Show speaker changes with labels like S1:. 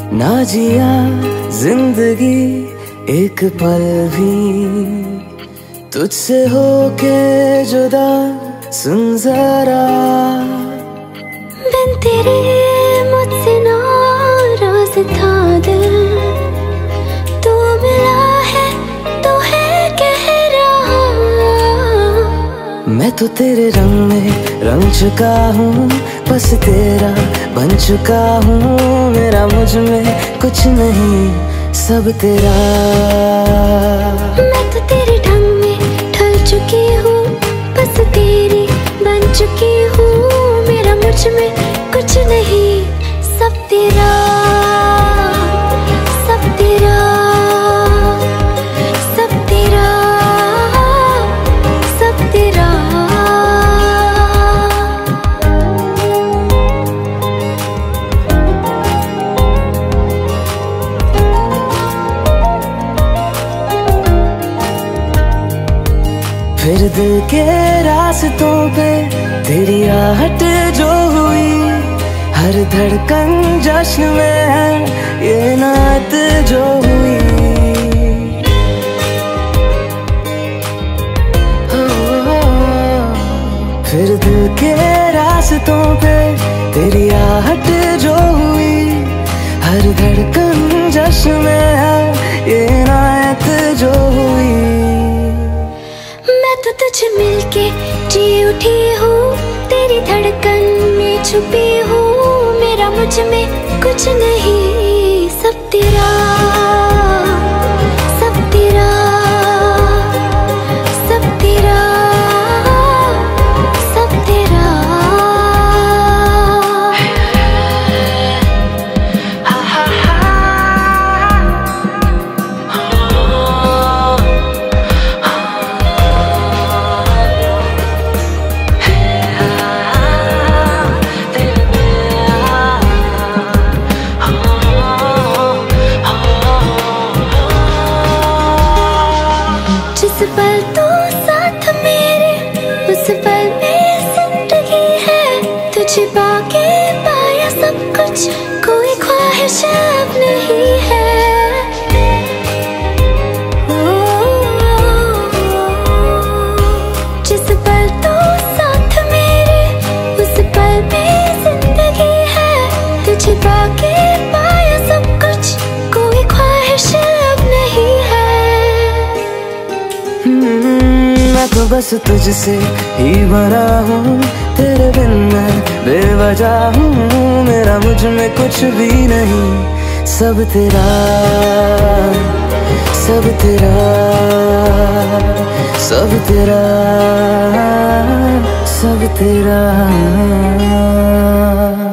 S1: ना जिया जिंदगी एक पल भी तुझसे होके जुदा, सुन जरा
S2: बिन तेरे मुझसे नाराज था दिल, तू मिला है तो है कह रहा।
S1: मैं तो तेरे रंग में रंग चुका हूँ, बस तेरा बन चुका हूँ। मेरा मुझ में कुछ नहीं, सब तेरा।
S2: मैं तो तेरे ढंग में ढल चुकी हूँ, बस तेरी बन चुकी हूँ। मेरा मुझ में कुछ नहीं, सब तेरा, सब तेरा, सब तेरा, सब तेरा।
S1: फिर दिल के रास्तों पे तेरी आहट जो हुई, हर धड़कन जश्न में है ये नात जो हुई। फिर दिल के रास्तों पे तेरी आहट जो हुई, हर धड़कन जश्न में है ये नात जो हुई।
S2: मैं तो तुझे मिलके जी उठी हूँ, तेरी धड़कन में छुपी हूँ। मेरा मुझ में कुछ नहीं, सब तेरा, सब तेरा, सब तेरा, सब तेरा। जिस पल तू साथ मेरे, उस पल में जिंदगी है। तुझे पाके पाया सब कुछ, कोई ख्वाहिश अब नहीं है। जिस पल तू साथ मेरे, उस पल में जिंदगी है। तुझे पाके पाया सब कुछ, कोई ख्वाहिश अब नहीं है।
S1: मैं तो बस तुझसे ही भरा हूँ, तेरे बिन मैं बेवजह हूँ। मेरा मुझ में कुछ भी नहीं, सब तेरा, सब तेरा, सब तेरा, सब तेरा।